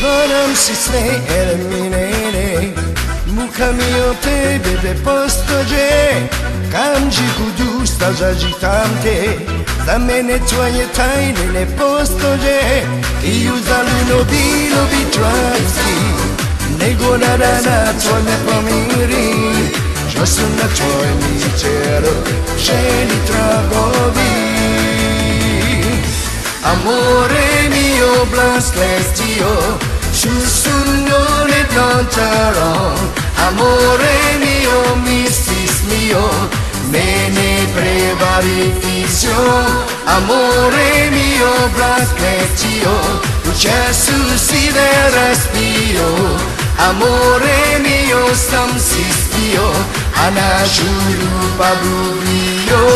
Bonam si sve eliminere Muka mio te bebe posto je Kamji kudu stajaji tamte Za mene tvoje tajne ne postoje I uzali nobilo bi tratski Nego na tvoj me pomiri Što su na tvojem ličeru ženi tragovi Amore mio blanc celestio Sussurro le plantaron Amore mio mistis mio Me ne prevarificio Amore mio blanc celestio Lucesus si del respiro Amore mio samsistio Anajulu pablubio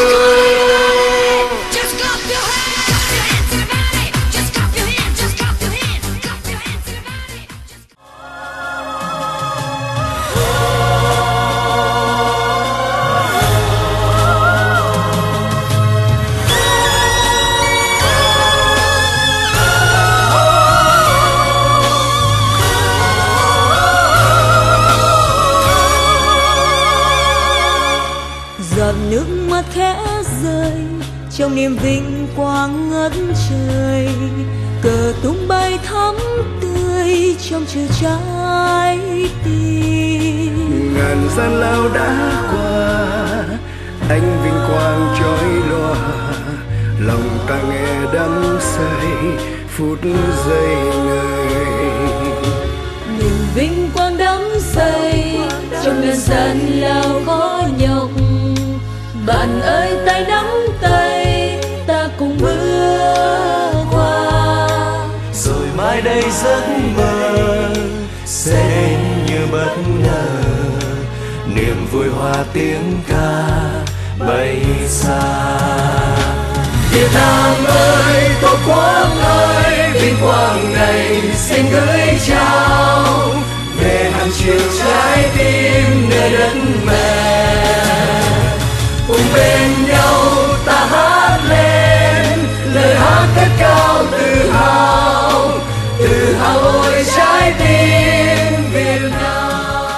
giọt nước mắt khẽ rơi trong niềm vinh quang ngất trời, cờ tung bay thắm tươi trong chiều trái tim. Ngàn gian lao đã qua, ánh vinh quang chói lòa, lòng ta nghe đắm say phút giây ngời. Niềm vinh quang đắm say trong ngàn gian lao khó nhọc. Bạn ơi tay nắm tay ta cùng bước qua, rồi mai đây giấc mơ sẽ đến như bất ngờ. Niềm vui hòa tiếng ca bay xa. Việt Nam ơi, Tổ quốc ơi, vinh quang này xin gửi trao về hàng triệu trái tim nơi đất mẹ. Cùng bên nhau ta hát lên lời hát cất cao tự hào ôi trái tim Việt Nam.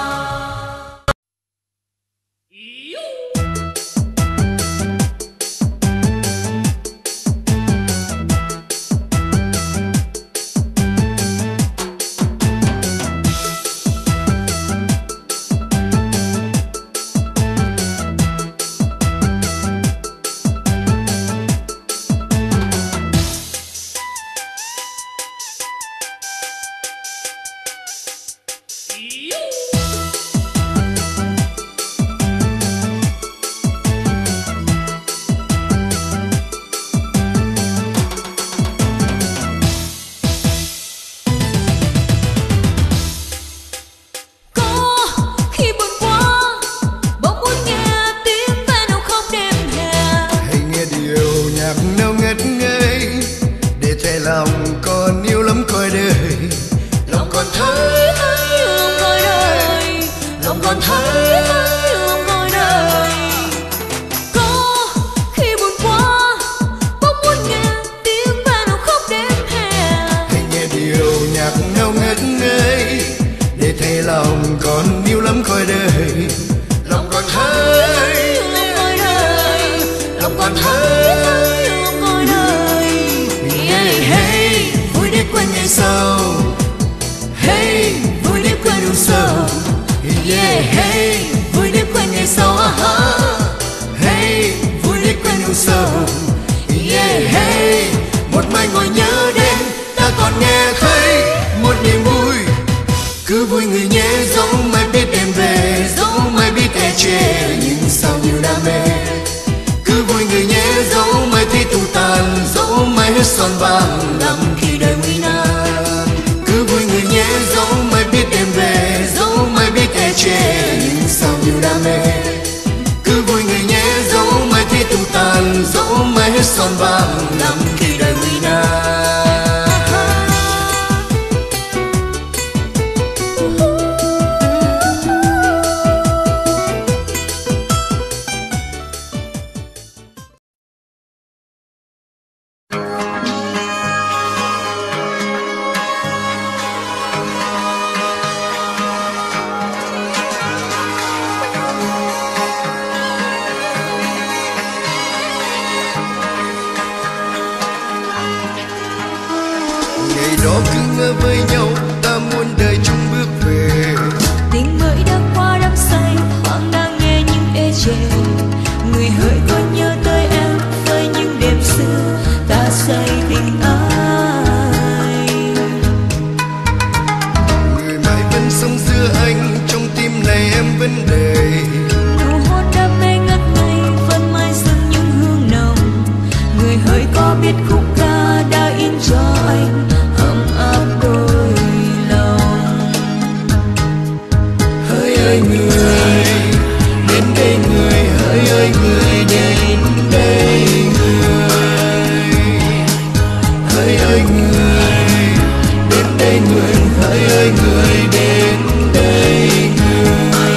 Lòng còn yêu lắm coi đời, lòng còn thấy lòng coi đời, lòng còn thấy lòng coi đời. có khi buồn quá bỗng muốn nghe tiếng ve nào khóc đêm hè. Hãy nghe điều nhạc ngâu ngất ngây để thấy lòng còn yêu lắm coi đời, lòng còn thấy lòng coi đời, lòng còn thấy lòng coi đời. hey vui để quên ngày sau, hey vui để quên đủ sầu, hey vui để quên ngày sau, hey vui để quên đủ sầu, hey một mai ngồi nhớ đến ta còn nghe thấy một niềm vui. Cứ vui người nhé, dẫu mai biết em về, dẫu mai biết e chê, nhưng sao nhiều đam mê. Cứ vui người nhé, dẫu mai thi tù tàn, dẫu mai hết son vàng năm khi đời nguy nan. Cứ vui người nhé, dẫu mai biết em về, dẫu mai biết e chê, nhưng sao nhiều đam mê. Cứ vui người nhé, dẫu mai thi tù tàn, dẫu mai hết son vàng năm khi đời nguy nan. ngỡ với nhau, ta muôn đời chung bước về. Tình mới đã qua đắm say, thoáng đang nghe những ê chề. Người hỡi có nhớ tới em với những đêm xưa ta say tình ai. Người mãi vẫn sống giữa anh, trong tim này em vẫn đầy. Nụ hôn đam mê ngất ngây, vẫn mãi dâng những hương nồng. Người hỡi có biết khúc ca đã in cho anh ấm áp đôi lòng. Hỡi ơi người, đến đây người, hỡi ơi người, đến đây người. Hỡi ơi người, đến đây người, hỡi ơi người, đến đây người.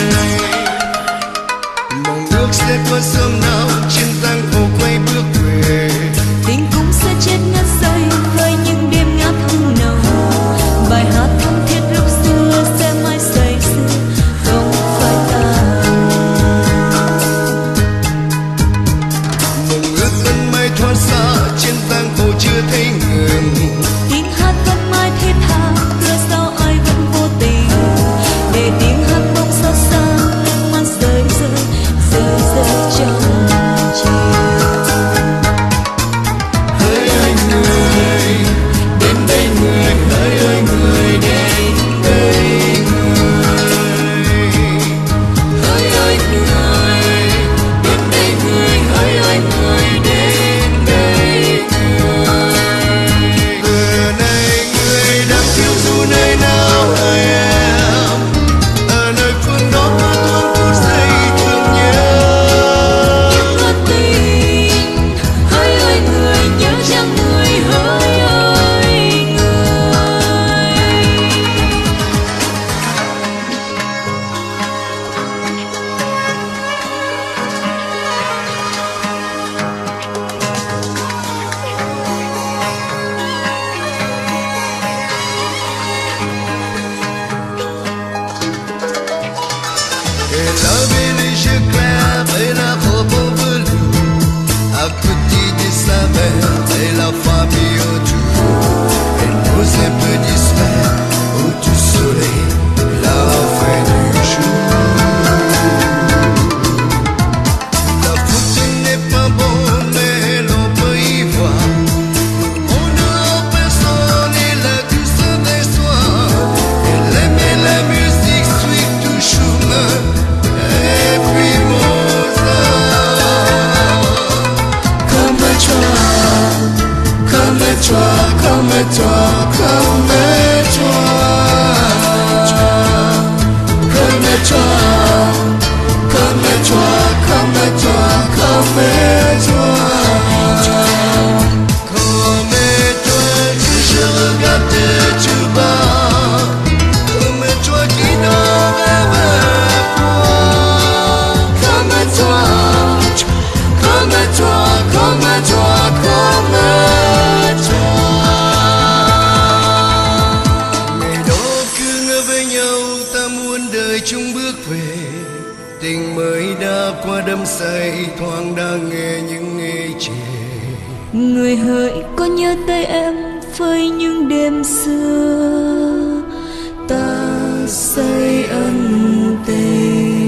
Mong ước sẽ qua sớm nào, trên giang hồ quay bước về. Tình cũng sẽ chết ngất say với những đêm ngát hương nồng. Bài hát thắm thiết lúc xưa sẽ mãi say sưa, không phải tàn. Mong ước vẫn mãi thoát xa, trên giang hồ chưa thấy ngừng. Tiếng hát vẫn mãi thiết tha, cớ sao ai vẫn vô tình. Để tiếng hát bỗng xót xa, nước mắt rơi rơi, rơi rơi trong chiều. Hỡi ơi người, đến đây người, hỡi ơi người, đến đây người. Hỡi ơi người, đến đây người, hỡi ơi người, đến đây người. Giờ này người đang phiêu du nơi nào hỡi em, ở nơi phương đó có tuôn phút giây thương nhớ. Ngất tình, hỡi ơi người, nhớ chăng người, hỡi ơi người. Et la ville je claire et la robe velours, à côté de sa mère et la famille autour. Elle nous un peu distraire au du soleil, la fin du jour. La faute n'est pas bonne mais l'on peut y voir. On ne rend personne et la douceur des soirs. Elle aimait la musique sweet du chemin. Et puis Mozart. Comme toi, comme toi, comme toi, comme toi. Comme toi, comme toi, comme toi, comme toi. Comme toi que je regarde tout bas. Comme toi qui dort avec moi. Comme toi, comme toi, comme toi, comme toi. Ngày đó cứ ngỡ với nhau, ta muôn đời chung bước về. Tình mới đã qua đắm say, thoáng đang nghe những ê chề. Người hỡi có nhớ tới em với những đêm xưa ta say ân tình.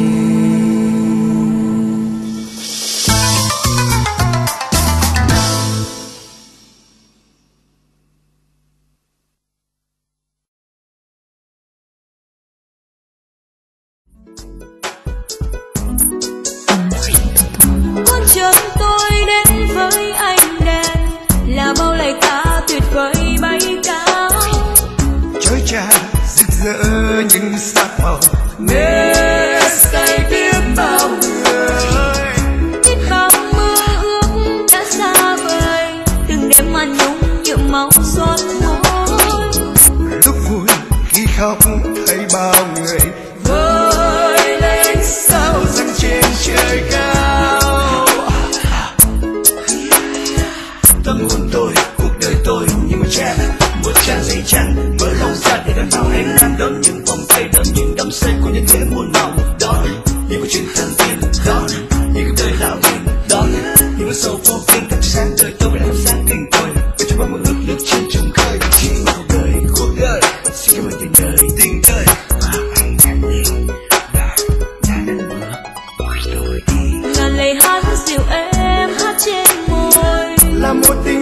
Con chợt tôi đến với anh đèn, là bao lời ca tuyệt vời bay cao. Chối cha rực rỡ những sắc màu, Mê say biết bao người, biết bao mơ ước đã xa vời. Từng đêm màn nhung nhuộm màu son môi. lúc vui khi khóc thấy bao người Vơi lên sao dâng trên trời cao. Tâm hồn tôi, cuộc đời tôi như một trang giấy trắng mở lòng ra để đón vào em đang đón những vòng tay, đón những đắm say của những thế muôn màu. Đón những câu chuyện thần tiên, đón những cuộc đời lão luyện, đón những con sâu vô biên thật sáng đời tôi phải làm sáng tình tôi, để cho bao mơ ước được trên trùng khơi. Chỉ cuộc đời là một tình